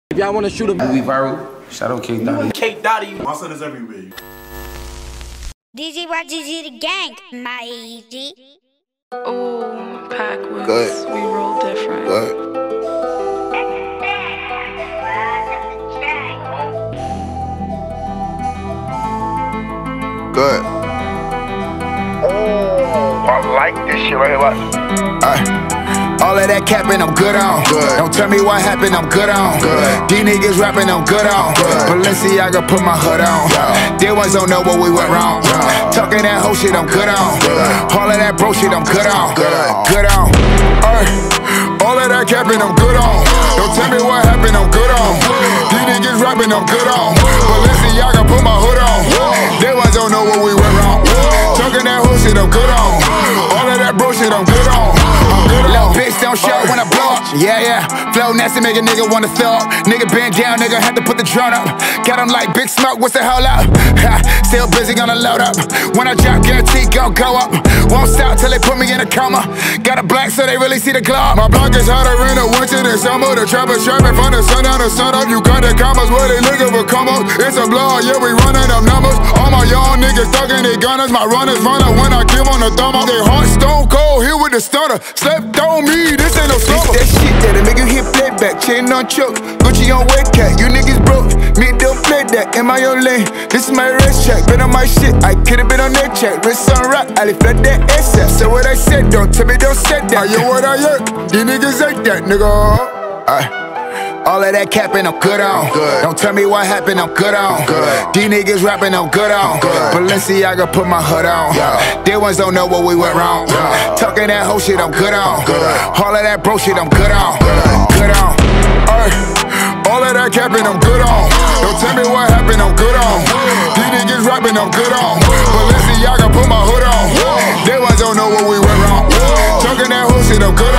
If y'all want to shoot a movie viral, shout out K Dotty. K Dotty. My son is everywhere. DG YGG the gang, my EG. Oh, pack with Good. We roll different. Good. Good. Oh, I like this shit right here. Watch. All of that capping, I'm good on. Good. Don't tell me what happened, I'm good on. Good. These niggas rapping, I'm good on. Good. Balenciaga put my hood on. Yeah. They ones don't know what we went wrong. Yeah. Talking that whole shit, I'm good on. Good. All of that bro shit, I'm good on. Good on. All of that capping, I'm good on. Don't tell me what happened, I'm good on. These niggas rapping, I'm good on. Balenciaga put my hood on. They ones don't know what we went wrong. Talking that whole shit, I'm good on. All of that bro shit, I'm good on. Little bitch don't show when I blow up. Yeah. Flow nasty, make a nigga wanna throw up. Nigga bend down, nigga had to put the drone up. Got him like big smoke, what's the hell up? Still busy, gonna load up. When I drop, guarantee gon' go up. Won't stop till they put me in a coma. Got a black so they really see the glow. My block is hotter in the winter than summer. The trappers trapping from the sun down to sun up. You cut the commas where they looking for combos. It's a blow, yeah, we running them numbers. All my young niggas thugging they gunners. My runners run up when I give on the thumb up. They heart stone cold, here with the stunner. Slept on me, this ain't no summer. This that shit that'll make you hit playback. Chain on choke, Gucci on wet cat. You niggas broke, me don't play that. In my own lane, this is my race track. Been on my shit, I could've been on that track. Wrist on rock, I left that ASAP. So what I said, don't tell me, don't say that. Yo, what I heard, these niggas ain't that, nigga. All of that capping, I'm good on. Good. Don't tell me what happened, I'm good on. Good. These niggas rapping, I'm good on. Good. Balenciaga put my hood on. Yeah. They ones don't know what we went wrong. Yeah. Talking that whole shit, I'm good on. Good. All of that bro shit, I'm good on. Good on. All of that capping, I'm good on. Don't tell me what happened, I'm good on. These niggas rapping, I'm good on. Balenciaga put my hood on. They ones don't know what we went wrong. Talking that whole shit, I'm good on.